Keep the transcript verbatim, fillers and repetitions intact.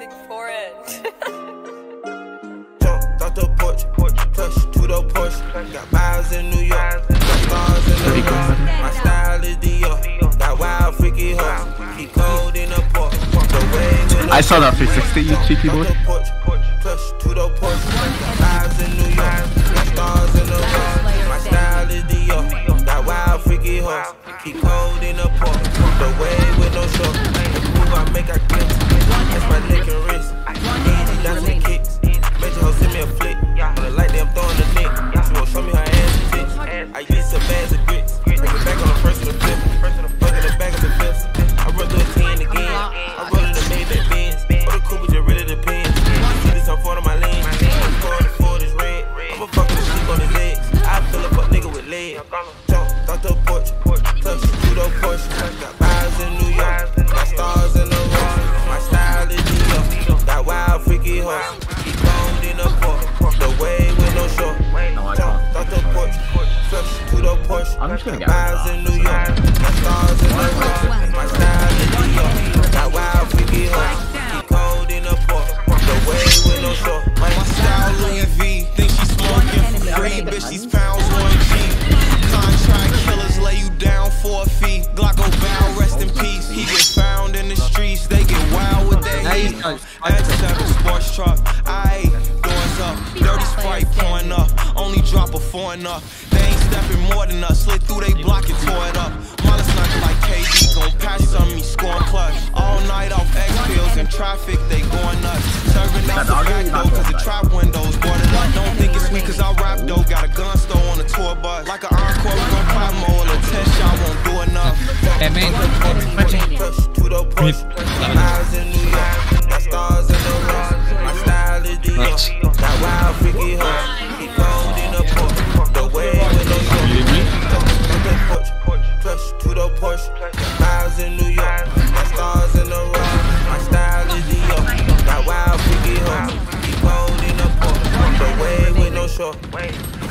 big forehead. Jumped off the porch, plush to the Porsche. Got miles in New York, got stars in the rock. My style is Dior, got wild freaky hoes. Keep cold in the port. I saw that three sixty, you cheeky boy. Plush to the Porsche. Got miles in New York, got stars in the rock. My style is Dior, got wild freaky hoes. Keep cold in the port. The way with no short. The move I make, I get. That's my neck and wrist. Easy dance and kicks. Make your hoe send me a flick. On the light, they I'm throwing the nick. She won't show me her ass and tits. I use some bags of grits. Take it back on the first of the flip. Fuck in the back of the flips. I run through a ten again. I roll in the Maybach Benz. For the coupe, just really depends. You see this on front of my lane. I'm pouring the Ford is red. I'ma fuck with the sleep on his legs. I fill up a nigga with legs. Jumped off the porch. Touch to the Porsche. Got miles in New York. Got stars in the rock. My style is Dior. Got wild freaky hoes. Keep cold in the port. The way with no short. Jumped off the porch. Touch to the Porsche. I'm just gonna Got get miles in New York. Got stars in the rock. My style is Dior. Got wild freaky hoes. Keep cold in the port. The way with no short. My style Louis V. Think she smoking for free. Bitch, these pounds one G. Contract killers lay you down for a fee. Glocko bow, rest in peace. He get found in the streets. They get wild with their heat. At seven sports truck. Aight, doors up. Dirty Sprite pouring up. Only drop a foreign up. They ain't stepping more than us. Slid through they block and tore it up. Molly sniper like K D. Gon' patch some me scoring clutch. All night off X pills in traffic. They going nuts. Serving out the back door cause the trap windows boarded up. Don't think it's me cause I rap though. Got a gun store on the tour bus. Like an encore, we gon' pop more. A test shot won't do enough. Hey man, Push to the push. Miles in New York. Got stars in the rock. My style is Dior. Got wild freaky hoes. Keep cold in the port. The way with no short. Push to the push. Miles in New York. Got stars in the rock. My style is Dior. Got wild freaky hoes. Keep cold in the port. The way with no short.